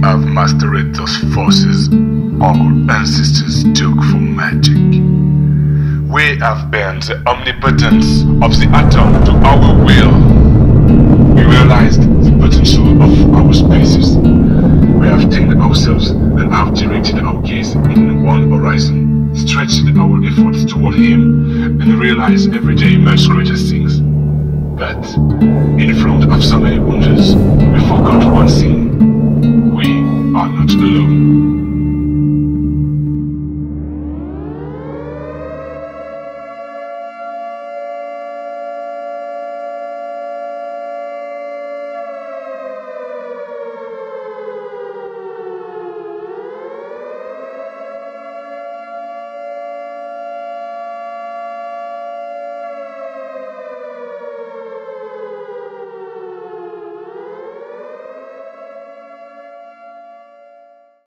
have mastered those forces our ancestors took for magic. We have bent the omnipotence of the atom to our will. We realized the potential of our species. We have tamed ourselves and have directed our gaze in one horizon, stretched our efforts toward Him, and realized every day much greater things. But in front of so many wonders, we forgot one thing.